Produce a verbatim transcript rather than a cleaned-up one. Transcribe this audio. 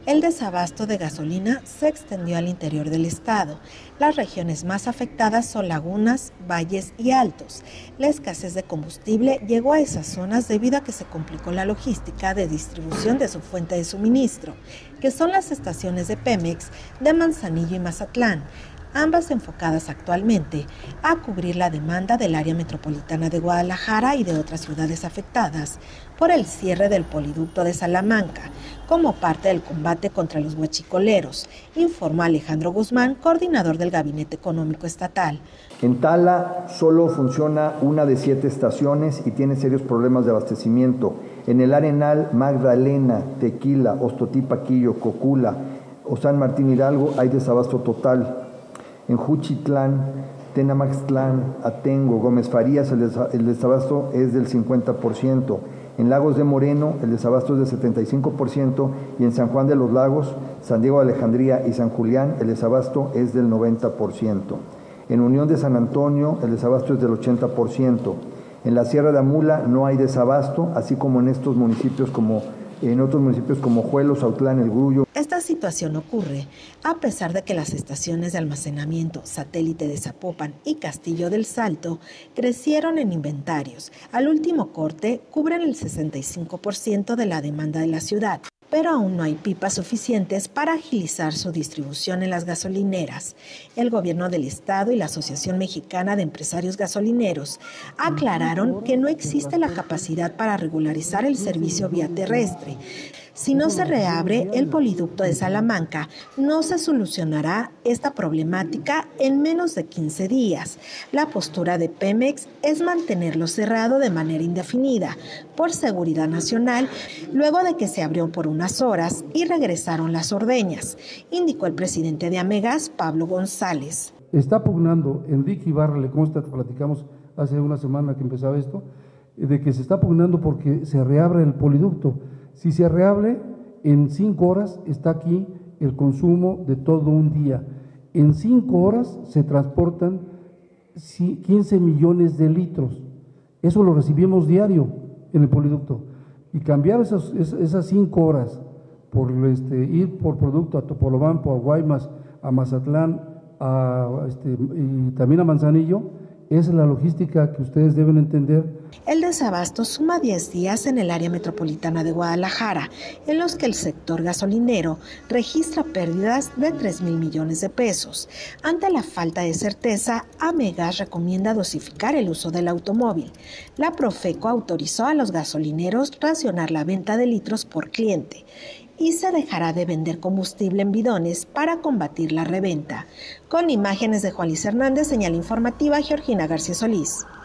El desabasto de gasolina se extendió al interior del estado. Las regiones más afectadas son lagunas, valles y altos. La escasez de combustible llegó a esas zonas debido a que se complicó la logística de distribución de su fuente de suministro, que son las estaciones de Pemex de Manzanillo y Mazatlán, ambas enfocadas actualmente a cubrir la demanda del área metropolitana de Guadalajara y de otras ciudades afectadas por el cierre del poliducto de Salamanca, como parte del combate contra los huachicoleros, informó Alejandro Guzmán, coordinador del Gabinete Económico Estatal. En Tala solo funciona una de siete estaciones y tiene serios problemas de abastecimiento. En el Arenal, Magdalena, Tequila, Ostotipaquillo, Cocula o San Martín Hidalgo hay desabasto total. En Juchitlán, Tenamaxtlán, Atengo, Gómez Farías, el, desa el desabasto es del cincuenta por ciento. En Lagos de Moreno, el desabasto es del setenta y cinco por ciento. Y en San Juan de los Lagos, San Diego de Alejandría y San Julián, el desabasto es del noventa por ciento. En Unión de San Antonio, el desabasto es del ochenta por ciento. En la Sierra de Amula no hay desabasto, así como en estos municipios como en otros municipios como Juelos, Autlán, El Grullo. Esta situación ocurre a pesar de que las estaciones de almacenamiento Satélite de Zapopan y Castillo del Salto crecieron en inventarios. Al último corte cubren el sesenta y cinco por ciento de la demanda de la ciudad, pero aún no hay pipas suficientes para agilizar su distribución en las gasolineras. El gobierno del estado y la Asociación Mexicana de Empresarios Gasolineros aclararon que no existe la capacidad para regularizar el servicio vía terrestre. Si no se reabre el poliducto de Salamanca, no se solucionará esta problemática en menos de quince días. La postura de Pemex es mantenerlo cerrado de manera indefinida por seguridad nacional, luego de que se abrió por unas horas y regresaron las ordeñas, indicó el presidente de Amegas, Pablo González. Está pugnando, Enrique Ibarra, le consta, platicamos hace una semana que empezaba esto, de que se está pugnando porque se reabre el poliducto. Si se reabre, en cinco horas está aquí el consumo de todo un día. En cinco horas se transportan quince millones de litros. Eso lo recibimos diario en el poliducto. Y cambiar esas, esas cinco horas por este, ir por producto a Topolobampo, a Guaymas, a Mazatlán, a, este, y también a Manzanillo, es la logística que ustedes deben entender. El desabasto suma diez días en el área metropolitana de Guadalajara, en los que el sector gasolinero registra pérdidas de tres mil millones de pesos. Ante la falta de certeza, Amegas recomienda dosificar el uso del automóvil. La Profeco autorizó a los gasolineros racionar la venta de litros por cliente y se dejará de vender combustible en bidones para combatir la reventa. Con imágenes de Juan Luis Hernández, señal informativa Georgina García Solís.